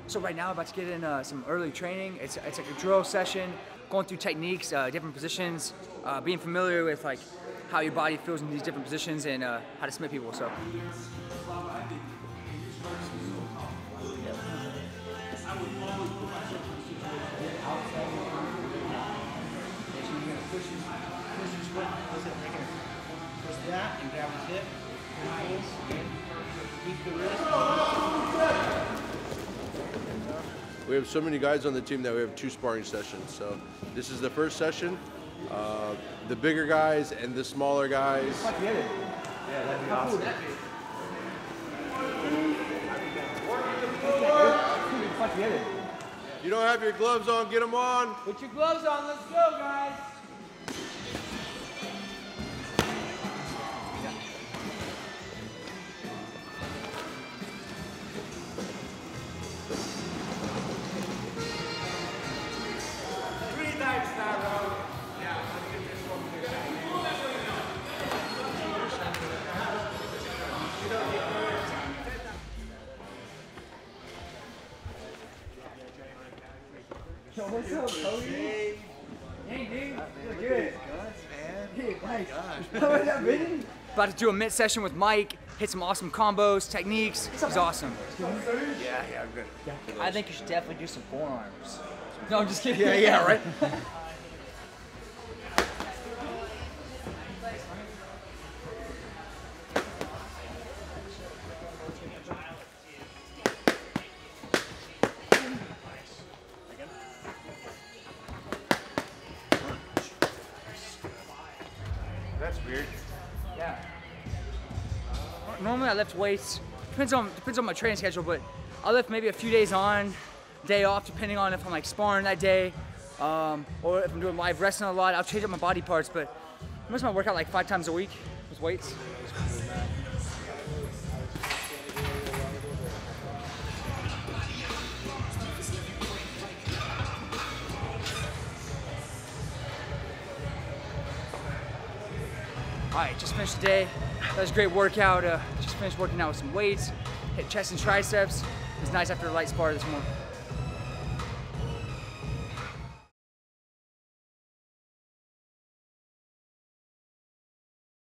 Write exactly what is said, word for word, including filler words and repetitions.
So right now I'm about to get in uh, some early training. It's, it's like a drill session, going through techniques, uh, different positions, uh, being familiar with like how your body feels in these different positions and uh, how to submit people. So. Push that and grab his hip. Keep the wrist. We have so many guys on the team that we have two sparring sessions. So this is the first session. Uh, the bigger guys and the smaller guys. Yeah, that'd be awesome. You don't have your gloves on, get them on. Put your gloves on, let's go, guys. Yo, what's up, Cody? Hey, dude. Look good. Hey, nice. How was that, Vinny? About to do a mitt session with Mike. Hit some awesome combos, techniques. He's awesome. Yeah, yeah, I'm good. I think you should definitely do some forearms. No, I'm just kidding. Yeah, yeah, right? That's weird. Yeah. Normally I lift weights. Depends on depends on my training schedule, but I lift maybe a few days on, day off, depending on if I'm like sparring that day, um, or if I'm doing live wrestling a lot. I'll change up my body parts, but most of my workout like five times a week with weights. All right, just finished the day. That was a great workout. Uh, just finished working out with some weights, hit chest and triceps. It was nice after a light spar this morning.